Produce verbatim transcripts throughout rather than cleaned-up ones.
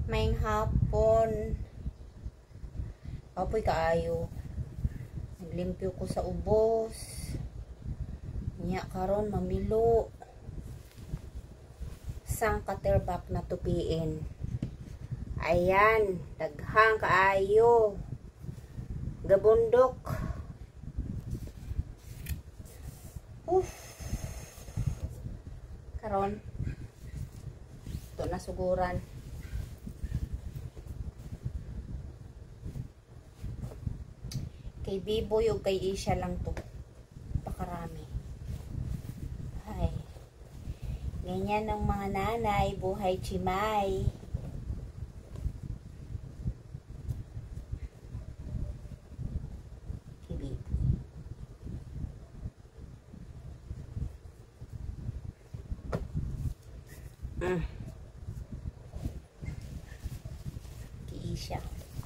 Maing hapon. Apoy kaayo. Naglimpyo ko sa ubos. Nya karon mamilo. Sang katerbak na tupiin. Ayan, daghang kaayo. Gabundok. Uff. Karon. Ito na suguran. Kay Biboy o kay Isha lang to. Pakarami. Ay. Ganyan ng mga nanay, buhay chimay. Kay Biboy. Mm. Kay Isha.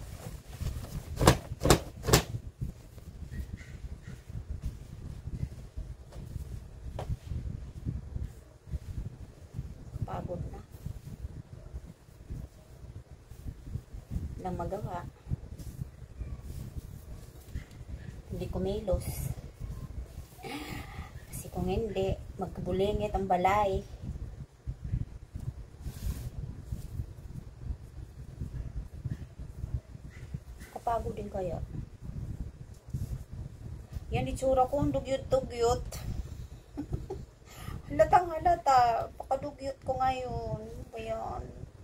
Pagod na. Walang magawa. Hindi kumilos. Kasi kung hindi, magkabulingit ang balay. Kapagod din kaya. Yan itsura ko, dugyot-dugyot. Halatang halata. Pakadugyot ko ngayon. Ayan.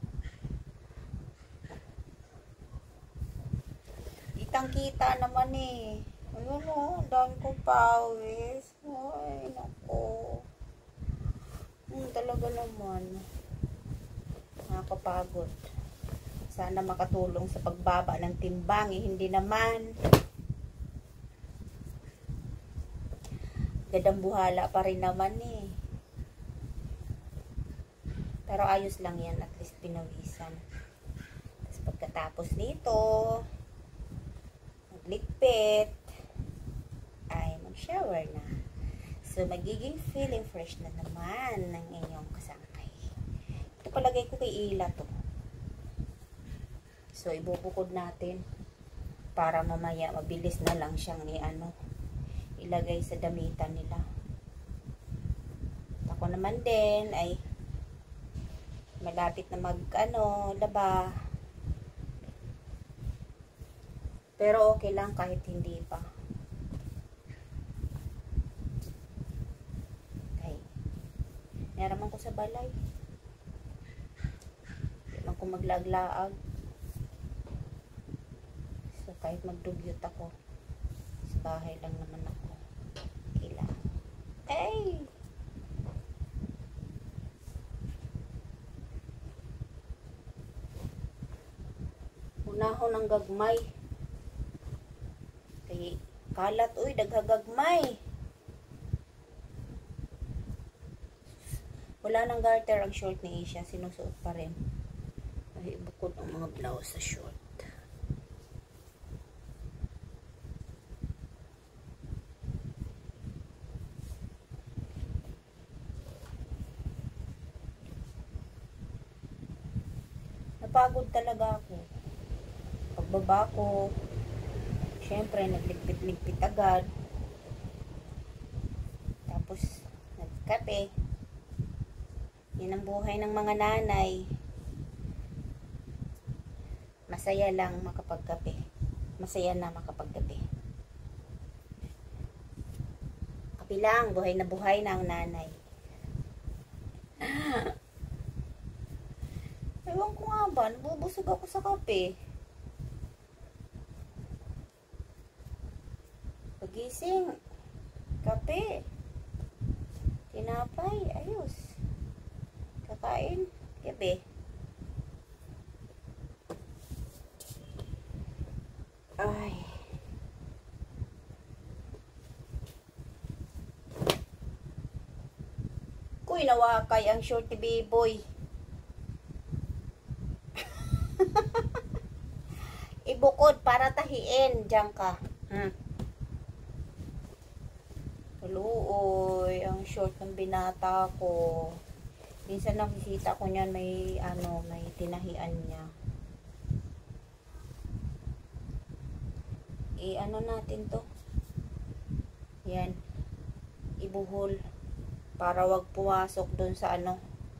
Kitang kita naman eh. Ayun o. Ang dami kong pawis. Ay, naku. Hmm, talaga naman. Nakakapagod. Sana makatulong sa pagbaba ng timbang. Eh, hindi naman. Gadang buhala pa rin naman eh. Pero ayos lang yan, at least pinawisan. Tapos pagkatapos nito, magligpit, ay mag-shower na. So, magiging feeling fresh na naman ng inyong kasangkay. Ito palagay ko kay Ila to. So, ibubukod natin para mamaya mabilis na lang siyang i-ano, ilagay sa damitan nila. Ako naman din ay malapit na mag ano, laba. Pero okay lang kahit hindi pa. Okay. Naraman ko sa balay. Hindi man ko maglaglaag. So kahit magdugyot ako, sa bahay lang naman ako. Okay lang. Hey! Unahon ng gagmay. Kay kalat, uy, daghagagmay. Wala nang garter ang short ni Isha. Sinusuot pa rin. Ay, bukod ang mga blouse sa short. Napagod talaga ako. Pagbaba ko, syempre nagligpit-ligpit agad. Tapos nagkape. Yan ang buhay ng mga nanay. Masaya lang makapagkape. Masaya na makapagkape. Kape lang, buhay na buhay na ang nanay. Ewan ko nga ba, nabubusog ako sa kape. Pagising, kape, tinapay, ayos. Kakain, gabi. Ay. Kuy, nawakay ang short ni Biboy. Ibukod para tahiin, diyan ka. Hmm. Kaluoy, ang short ng binata ko. Minsan nakikita ko niyan may ano, may tinahian niya. I ano natin to? Yan. Ibuhol para wag pumasok doon sa ano.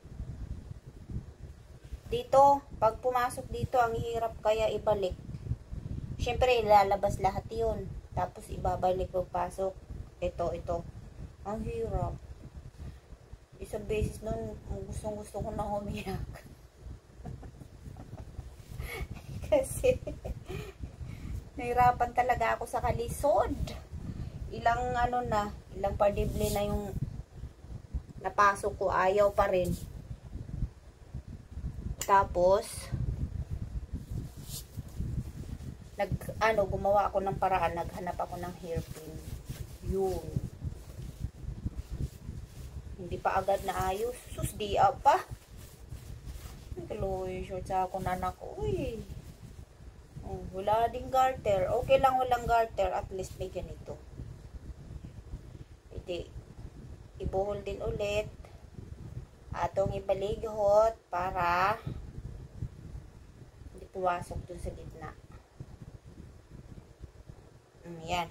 Dito, pag pumasok dito, ang hirap kaya ibalik. Siyempre, ilalabas lahat yun. Tapos, ibabalik pagpasok. Ito, ito. Ang hirap. Isang beses nun, gustong gusto ko na umiyak. Kasi, nahirapan talaga ako sa kalisod. Ilang ano na, ilang partible na yung napasok ko, ayaw pa rin. Tapos, nag, ano, gumawa ako ng paraan, naghanap ako ng hairpin. Yun. Hindi pa agad na ayos. Sus, di pa. Nagkaloy, short sa ako nanak. Uy. Oh, wala ding garter. Okay lang walang garter. At least may ganito. Hindi. Ibuhol din ulit. Atong ibalighot para hindi puwasok dun sa gitna. Mm, yan.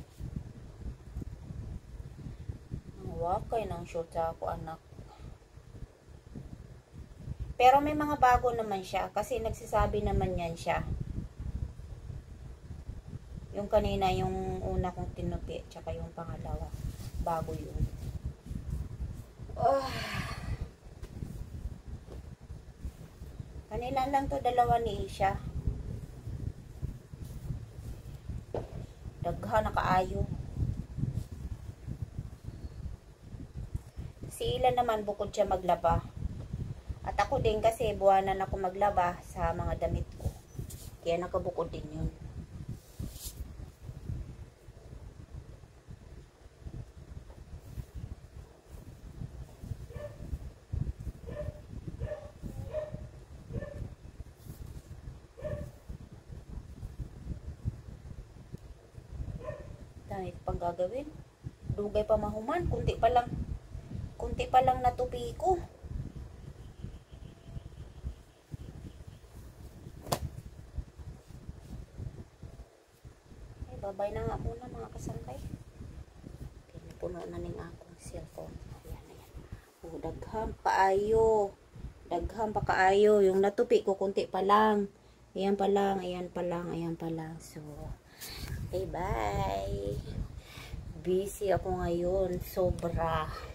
Wakay ng short sa ako, anak. Pero may mga bago naman siya. Kasi nagsasabi naman yan siya. Yung kanina, yung una kong tinupi. Tsaka yung pangalawa. Bago yun. Oh. Kanila lang to, dalawa ni Isha. Dagha na kaayo. Si Ila naman bukod siya maglaba. At ako din kasi buwanan ako maglaba sa mga damit ko. Kaya nakabukod din yun. Dahil pang gagawin. Dugay pa mahuman. Kunti pa lang. Kunti pa lang natupi ko. Ay, babay na nga muna mga kasangkay. Okay, napuno na ning akong cellphone. Ayan, ayan. Oh, daghang paayo. Daghang pa kaayo. Yung natupi ko, kunti pa lang. Ayan pa lang, ayan pa lang, ayan pa lang. So, okay, bye. Busy ako ngayon. Sobra.